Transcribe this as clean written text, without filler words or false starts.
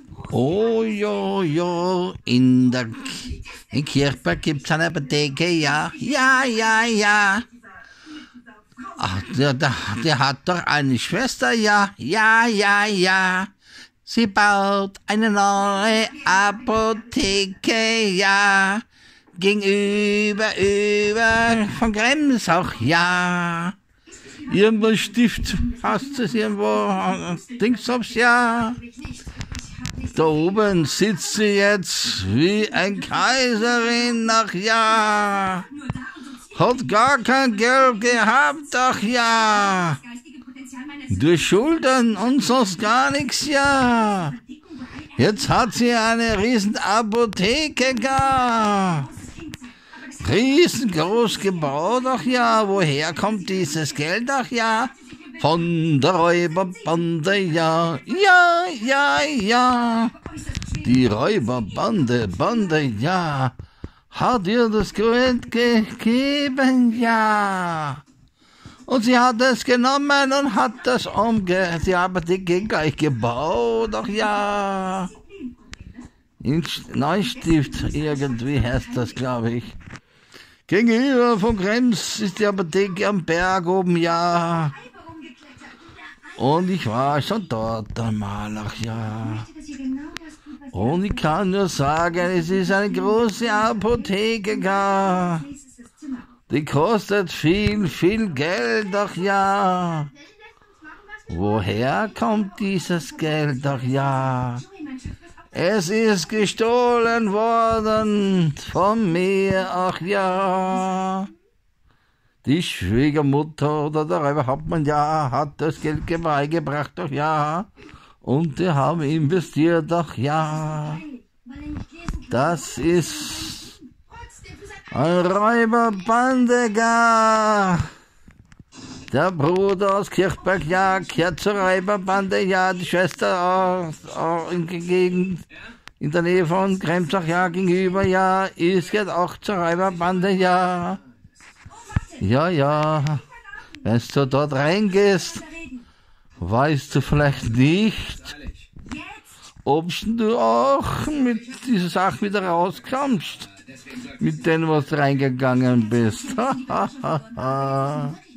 Oh ja, ja, in Kirchberg gibt's eine Apotheke, ja, ja, ja, ja. Ach, der hat doch eine Schwester, ja, ja, ja, ja. Sie baut eine neue Apotheke, ja. Über von Gremsach, ja. Irgendwo Stift, hast du es irgendwo, Dingsabs, ja. Da oben sitzt sie jetzt wie ein Kaiserin, ach ja. Hat gar kein Geld gehabt, ach ja. Durch Schulden und sonst gar nichts, ja. Jetzt hat sie eine riesen Apotheke gar. Riesengroß gebaut, ach ja. Woher kommt dieses Geld, ach ja? Von der Räuberbande, ja. Ja, ja, ja. Die Räuberbande, ja. Hat ihr das Geld gegeben, ja. Und sie hat es genommen und hat das die Apotheke gleich gebaut, ach ja. In Neustift irgendwie heißt das, glaube ich. Gegenüber von Krems ist die Apotheke am Berg oben, ja. Und ich war schon dort einmal, ach ja. Und ich kann nur sagen, es ist eine große Apotheke, gar. Die kostet viel, viel Geld, ach ja. Woher kommt dieses Geld, ach ja? Es ist gestohlen worden von mir, ach ja. Die Schwiegermutter oder der Räuberhauptmann, ja, hat das Geld beigebracht, ach ja. Und die haben investiert, ach ja. Das ist ein Räuberbande, gar. Der Bruder aus Kirchberg, ja, gehört zur Räuberbande, ja, die Schwester auch in der Gegend, in der Nähe von Kremsach, ja, gegenüber, ja, ist jetzt auch zur Räuberbande, ja. Ja, ja, wenn du dort reingehst, weißt du vielleicht nicht, ob du auch mit dieser Sache wieder rauskommst, mit denen, was reingegangen bist.